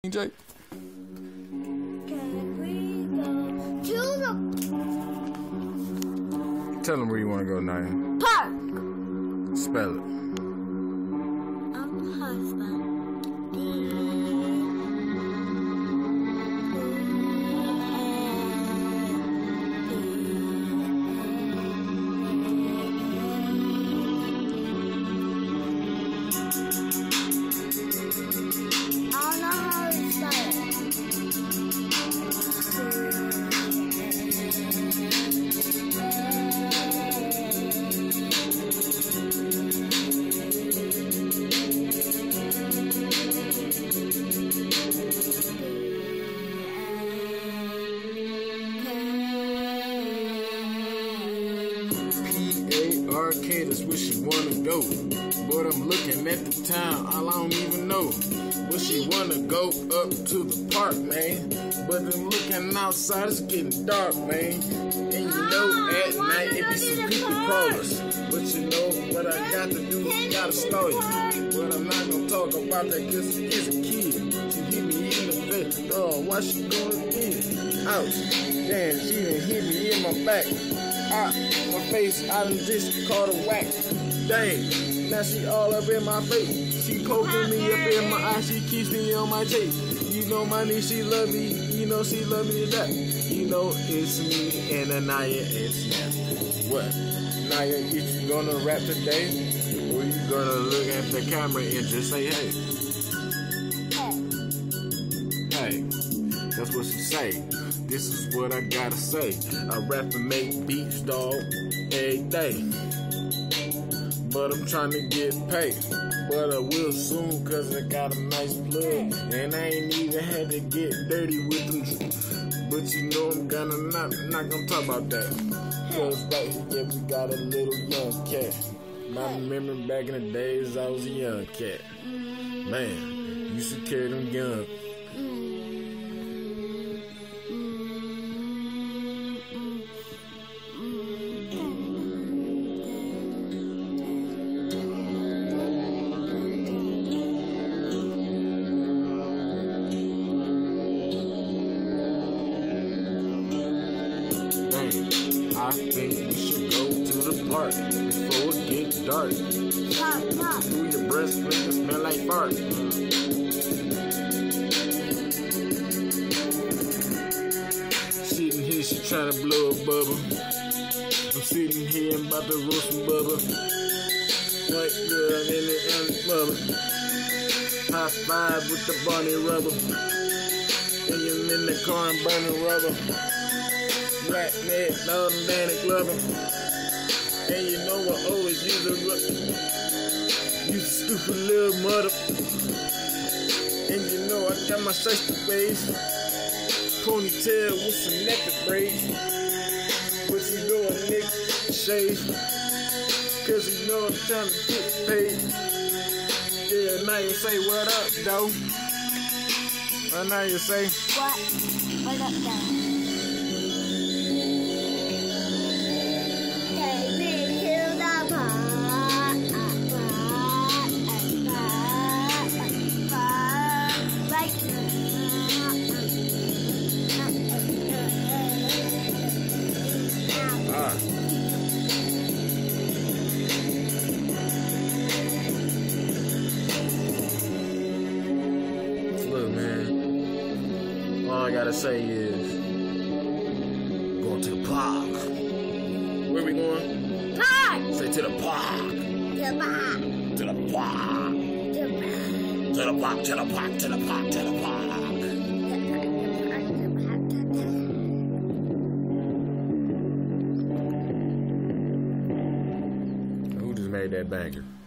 DJ. Can we go to the Tell them where you want to go, Naya. park? Spell it. Husband. Arcade is where she wanna go, but I'm looking at the time, I don't even know. But she wanna go up to the park, man. But I'm looking outside, it's getting dark, man. And you know, at night it be some creepy crawlers. But you know what I got to do, gotta stall you. But I'm not gonna talk about that cause it's a kid. She hit me in the face, oh, why she going in? Ouch, damn, she done hit me in my back. My face, I done just caught a whack. Dang, now she all up in my face. She poking me up in my eye, she keeps me on my tape. You know my niece, she love me, you know she love me to death. You know it's me and Anaya and Snap. What? Naya, is you gonna rap today? Or you gonna look at the camera and just say, hey? Hey, that's what she say. This is what I gotta say. I rap and make beats, dog, every day. But I'm trying to get paid. But I will soon, cause I got a nice plug. And I ain't even had to get dirty with them. But you know I'm not gonna talk about that. Cause right here we got a little young cat. And I remember back in the days I was a young cat. Man, used to carry them young. I think we should go to the park before it gets dark. Through your breast, make it smell like fart. Sitting here, she trying to blow a bubble. I'm sitting here and about to roast some bubble. White girl in the bubble. High five with the bunny rubber. And you're in the car and burning rubber. Rat neck, down Danny Glover. And you know I always use a rubber. You stupid little mother. And you know I got my sexy face. Ponytail with some naked braids. But you know a nigga shave. Cause you know I'm trying to get paid. Yeah, now you say what up, though. And now you say What up, though? Look, man, all I gotta say is going to the park. Where we going? Park! Say to the park. To the park. To the park. To the park. To the park. To the park. To the park. Who just made that banger?